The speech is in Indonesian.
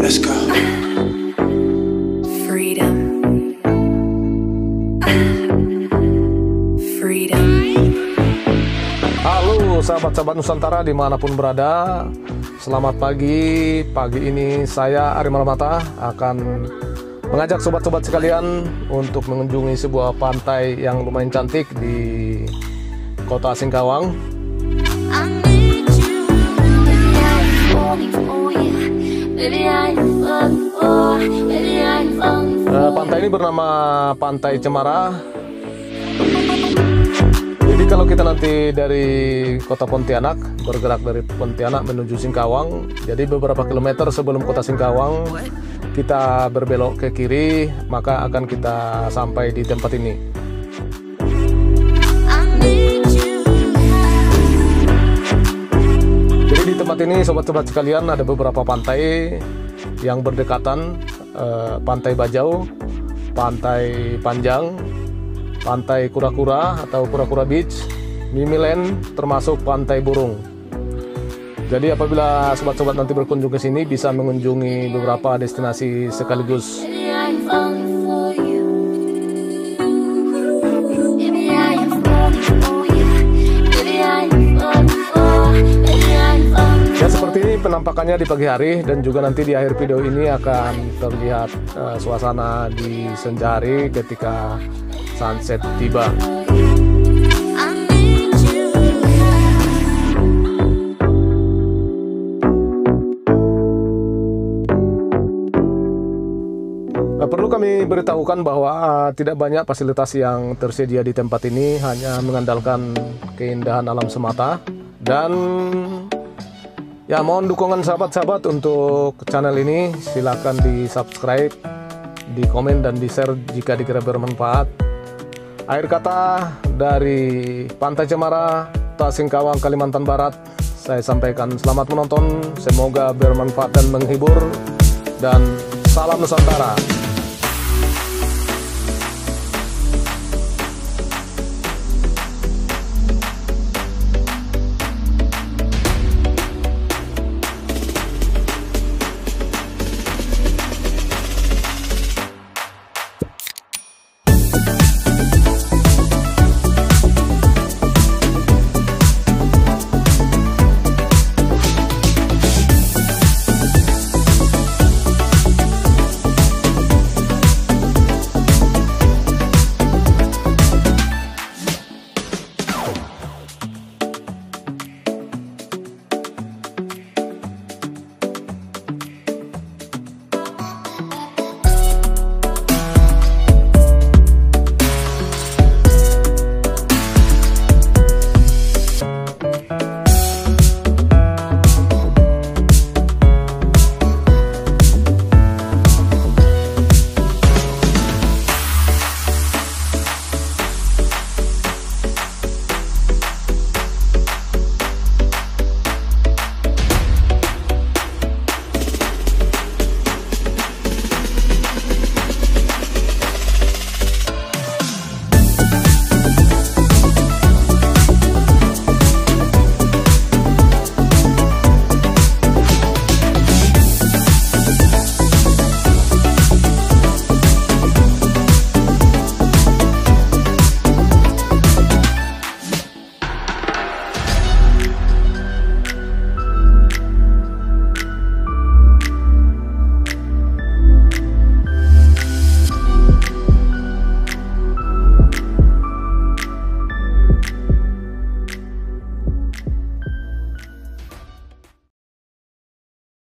Let's go. Freedom. Freedom. Halo sahabat-sahabat Nusantara dimanapun berada. Selamat pagi. Pagi ini saya Ari Malamata akan mengajak sobat-sobat sekalian untuk mengunjungi sebuah pantai yang lumayan cantik di kota Singkawang. Pantai ini bernama Pantai Cemara. Jadi kalau kita nanti dari kota Pontianak bergerak dari Pontianak menuju Singkawang, jadi beberapa kilometer sebelum kota Singkawang kita berbelok ke kiri, maka akan kita sampai di tempat ini. Jadi di tempat ini sobat-sobat sekalian ada beberapa pantai yang berdekatan, Pantai Bajau, Pantai Panjang, Pantai Kura-Kura atau Kura-Kura Beach, Mimilen, termasuk Pantai Burung. Jadi apabila sobat-sobat nanti berkunjung ke sini bisa mengunjungi beberapa destinasi sekaligus. Ya seperti ini penampakannya di pagi hari, dan juga nanti di akhir video ini akan terlihat suasana di senja hari ketika sunset tiba. Perlu kami beritahukan bahwa tidak banyak fasilitas yang tersedia di tempat ini, hanya mengandalkan keindahan alam semata. Dan ya mohon dukungan sahabat-sahabat untuk channel ini, silakan di subscribe, di komen dan di share jika dikira bermanfaat. Akhir kata dari Pantai Cemara, Kota Singkawang, Kalimantan Barat, saya sampaikan selamat menonton, semoga bermanfaat dan menghibur, dan salam Nusantara.